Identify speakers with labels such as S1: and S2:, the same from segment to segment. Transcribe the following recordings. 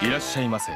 S1: いらっしゃいませ。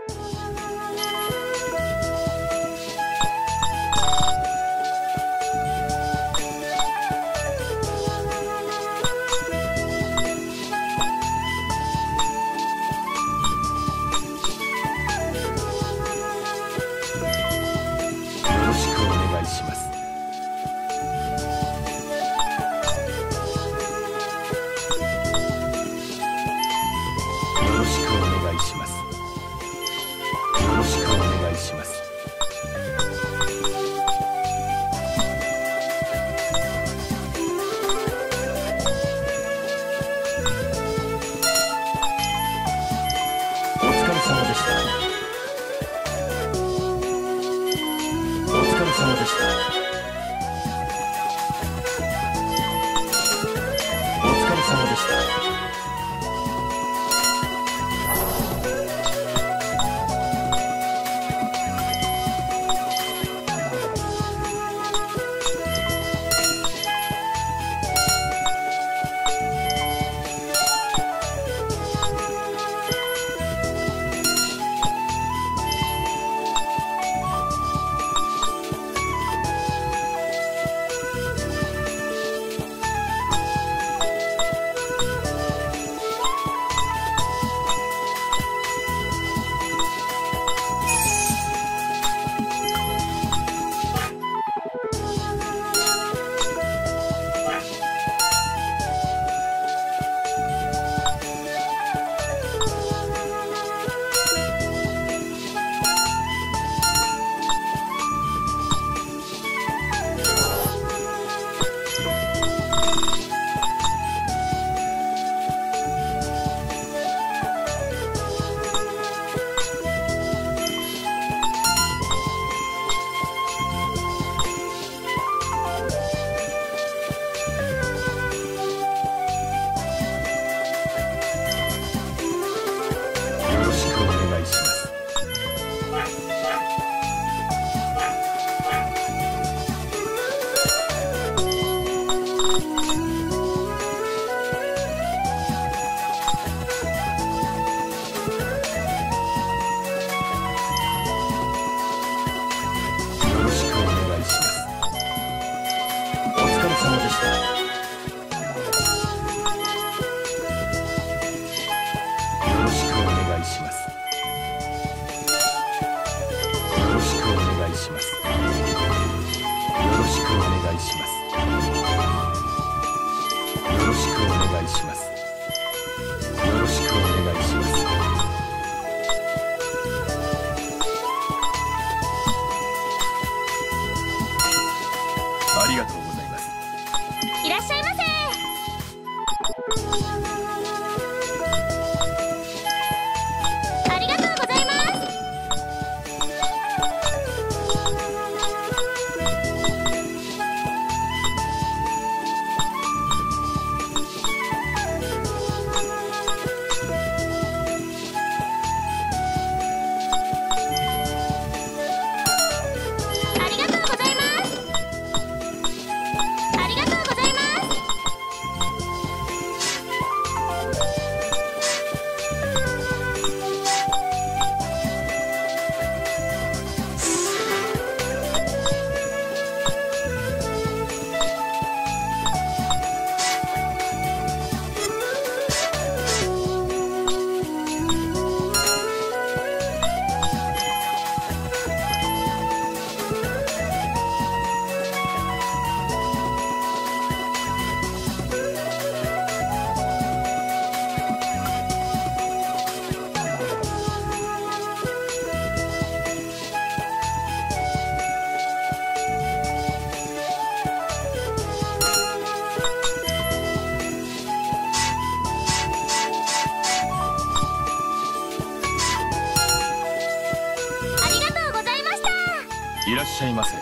S1: いらっしゃいませ。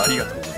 S1: ありがとうございます。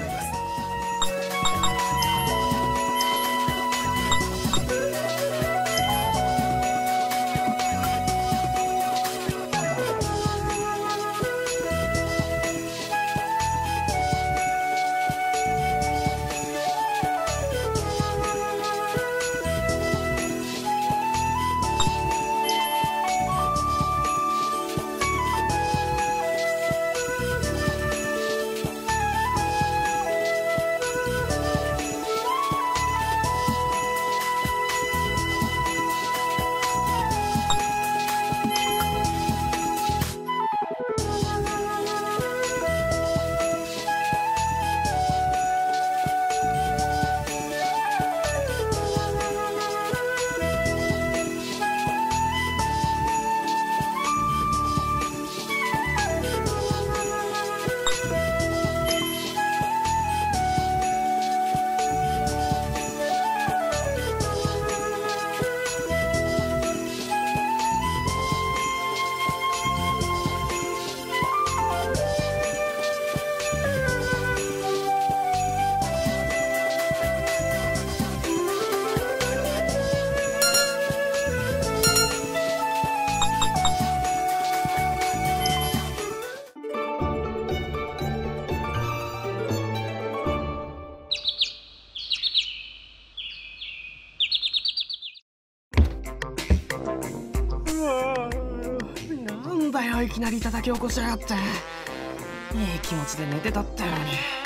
S2: なんだよ、いきなり叩き起こしやがって。いい気持ちで寝てたったように。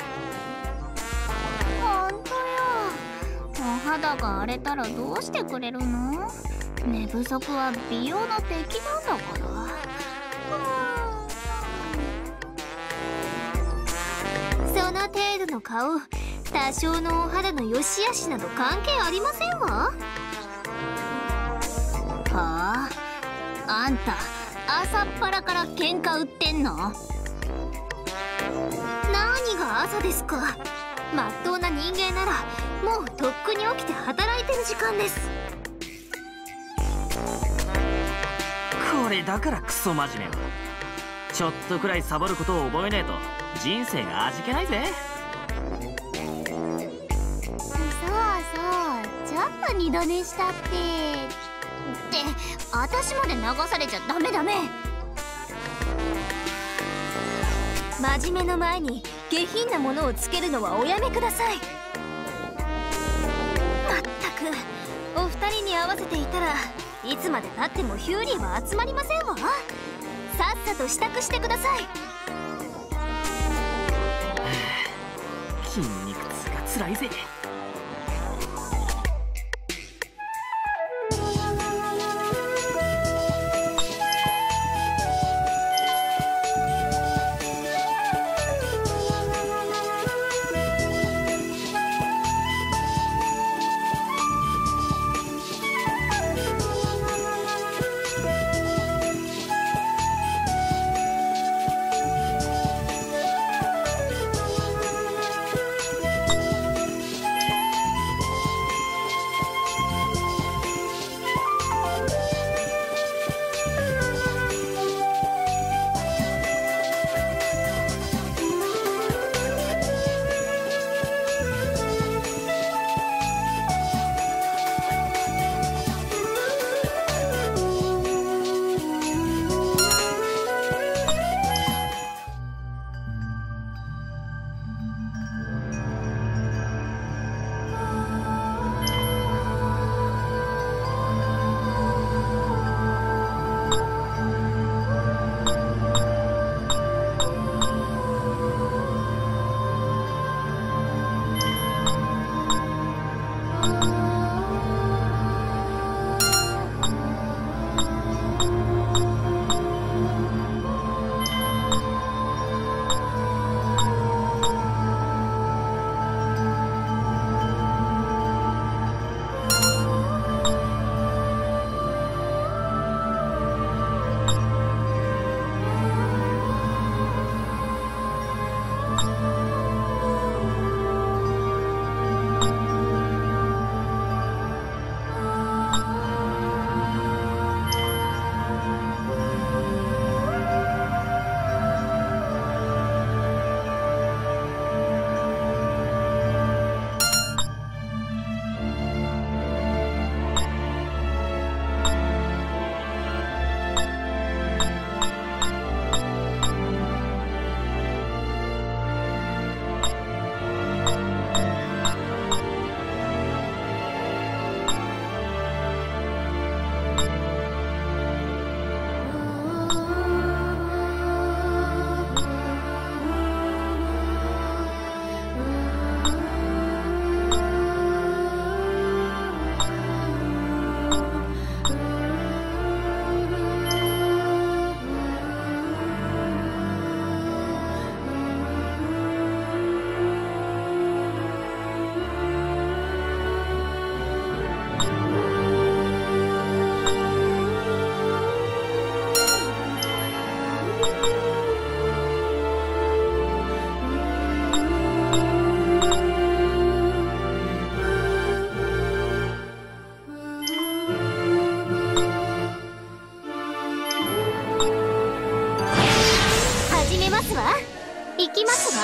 S3: ほんとよ。お肌が荒れたらどうしてくれるの？寝不足は美容の敵なんだから。その程度の顔、多少のお肌の良し悪しなど関係ありませんわ。はあ、あんた朝っぱらから喧嘩売ってんの？何が朝ですか。まっとうな人間ならもうとっくに起きて働いてる時間です。
S4: これだからクソ真面目は。ちょっとくらいサボることを覚えねえと人生が味気ないぜ。
S3: そうそう、ちょっと二度寝したって私まで流されちゃダメダメ。真面目の前に下品なものをつけるのはおやめください。まったくお二人に合わせていたらいつまでたってもヒューリーは集まりませんわ。さっさと支度してください。
S4: 筋肉痛がつらいぜ。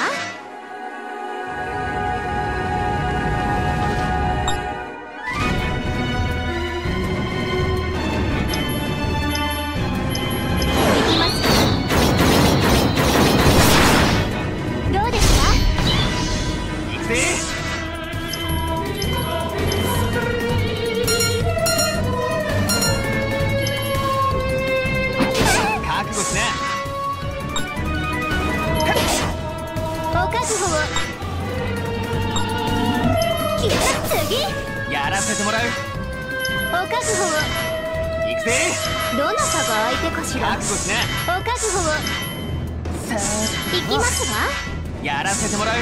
S3: きますか？どうですか？
S4: 行くぜ。覚悟しな。
S3: お覚悟を。次
S4: やらせてもらう。
S3: お覚悟を。
S4: 行くぜ。
S3: どなたが相手かしら。
S4: 覚悟しな。
S3: お覚悟を。さあ行きますわ。
S4: やらせてもらう。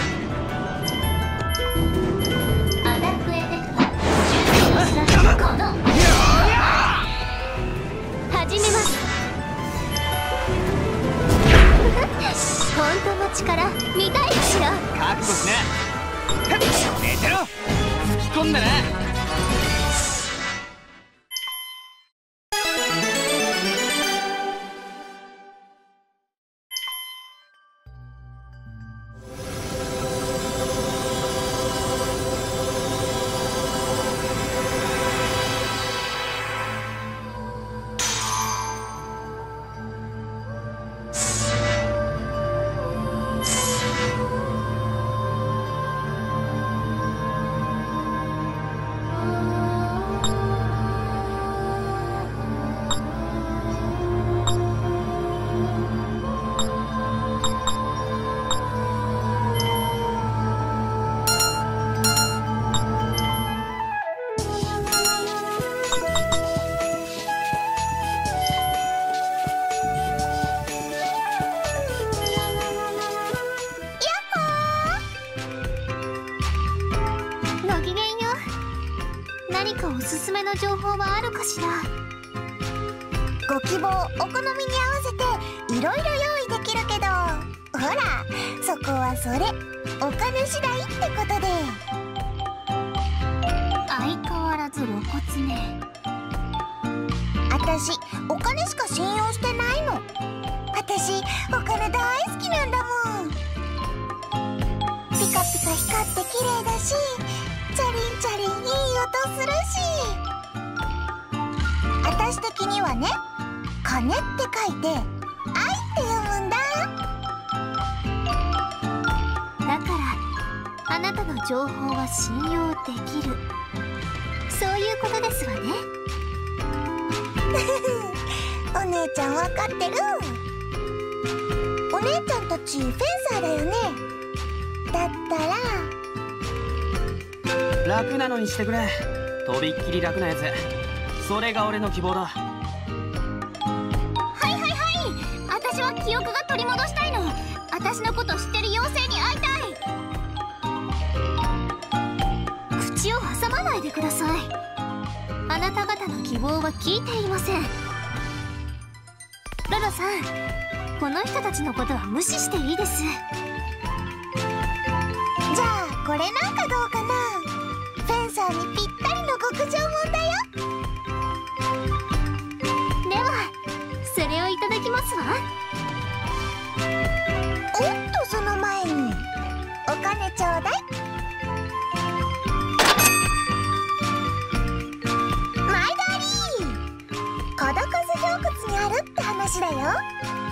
S3: アタックエフェクトこの始めます。本当の力見たいかしら。
S4: 覚悟しな。寝てろ。吹き込んだな。
S3: ごきげんよう。何かおすすめの情報はあるかしら。
S5: ご希望お好みに合わせていろいろ用意できるけど、ほらそこはそれお金次第ってことで。
S3: 相変わらず露骨ね。
S5: あたしお金しか信用してないの。あたしお金大好きなんだもん。ピカピカ光って綺麗だし、チャリンチャリンいい音するし。あたし的にはね、金って書いて愛って読むんだ。
S3: だからあなたの情報は信用できる、そういうことですわね。
S5: お姉ちゃんわかってる。お姉ちゃんたちフェンサーだよね。だったら
S2: 楽なのにしてくれ。とびっきり楽なやつ。それが俺の希望だ。
S3: はいはいはい。私は記憶が取り戻したいの。私のこと知ってる妖精に会いたい。口を挟まないでください。あなた方の希望は聞いていません。ロロさん、この人たちのことは無視していいです。
S5: じゃあこれなんかどうかな。フェンサーにぴったりの極上もんだよ。
S3: ではそれをいただきますわ。
S5: おっと、その前にお金ちょうだい。前借り。孤独図洞窟にあるって話だよ。